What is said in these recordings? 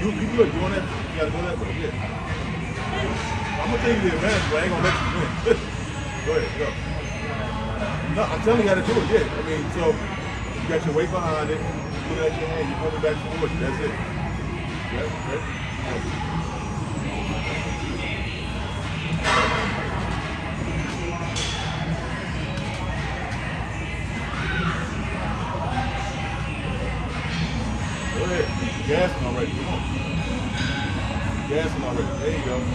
You good. You want that? You gotta go that way. Yeah. I'm gonna tell you the advantage, but I ain't gonna let you win. Go ahead, go. No, I'm telling you how to do it. Yeah. I mean, so you got your weight behind it. You look at your hand. You're coming back towards you. That's it. Yeah. Right. Go ahead. Gassing already. Come on. Gassing already. There you go.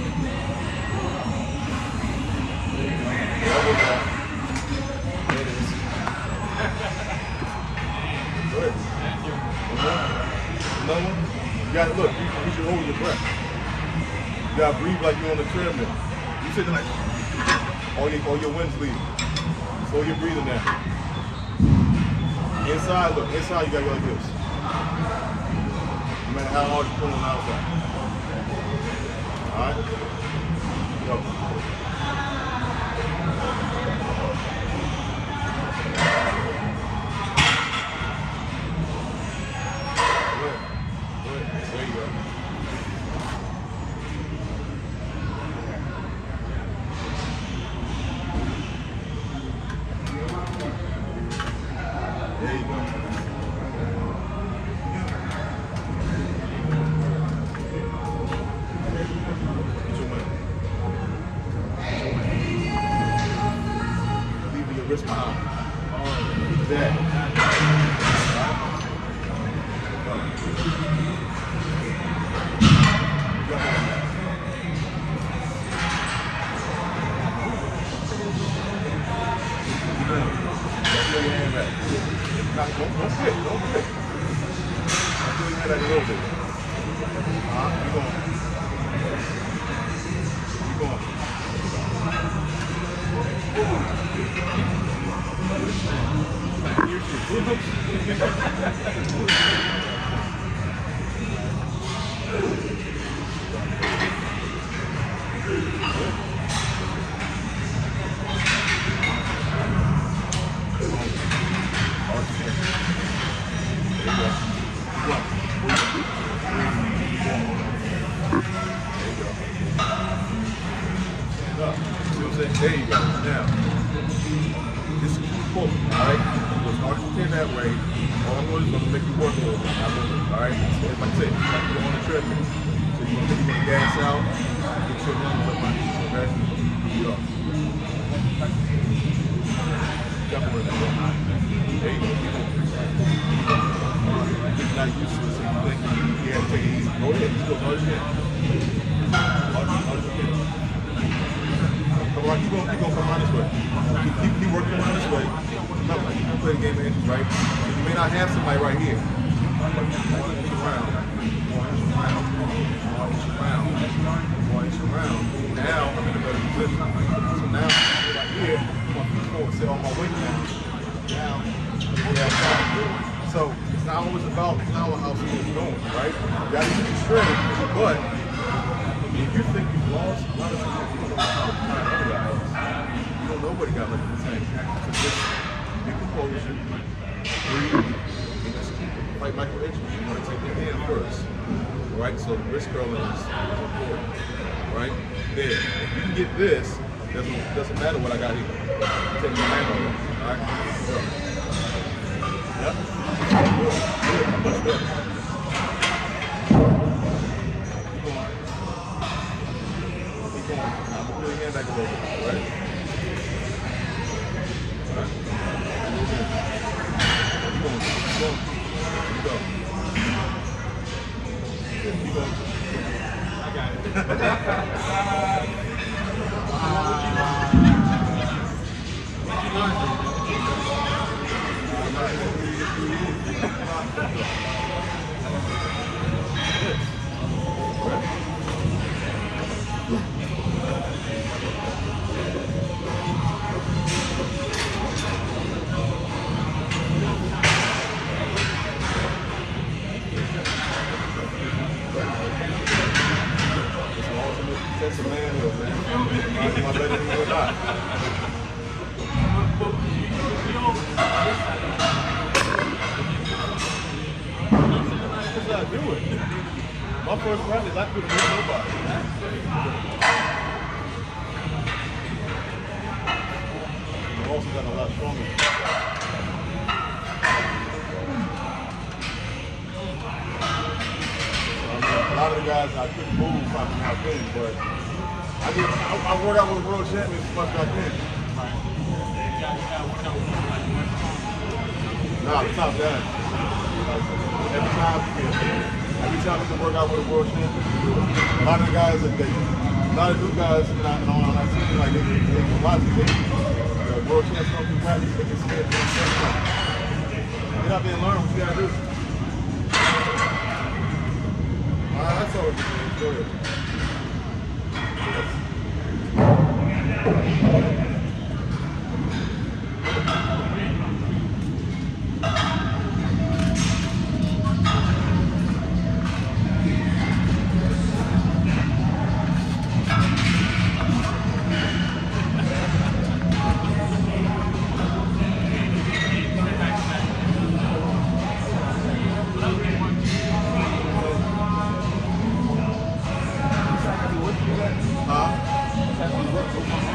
There you go. There it is. Go ahead. Another one. You gotta look. You should hold your breath. You gotta breathe like you're on the treadmill. You sitting like all your wind's leaving. So you're breathing now. Inside, look. Inside, you gotta go like this. No matter how hard you're pulling outside. Alright? Go. There you go. There you go. Wrist behind. Keep that. Don't quit. Don't quit. I'll do your head out a little bit. Keep going. Keep going. There you go. Now, this is pull, alright? As hard as you can that way, all I'm going to do is going to make you work a little bit. Alright? So like I said, like you're on the treadmill. So you're going to gas out, get your lungs up on you, okay? Go. Jump over that. There you go. You're not used to this, so you think you have to take it easy. Go ahead, just go as hard as you can. Hard as you can. Come on, keep going come around this way. Keep working around this way. Remember, you can play the game of inches, right? So you may not have somebody right here. But one inch around. Now I'm in a better position. So now right here, I'm going to keep forward, sit on my weight now. So it's not always about how smooth it's going, right? You got to keep it straight, but if you think you've lost, a lot of people nobody got left in the tank. So just be composure, breathe, and just keep it. Like Michael Edgeworth, you want to take your hand first. Right? So the wrist curling is important. Right? There. If you can get this, doesn't matter what I got here. Take your hand over. Alright? Go. Yep. Good. Much better. Keep going. Keep going. Now pull your hand back a little bit. Right? I got it. That's a manhood, man. I'm better than you or not. That's how I do it. My first rallies, I couldn't hit nobody. I also got a lot stronger. A lot of the guys I couldn't move probably out there, but I work out with world champions as much as I can. Nah, it's not that. Every time you can work out with a world champion, a lot of the guys that a lot of new guys on that team, like they can watch it. The world champions don't do practice, they can see it. Get out there and learn what you gotta do. Alright, that's all we're doing. Enjoy it. Huh?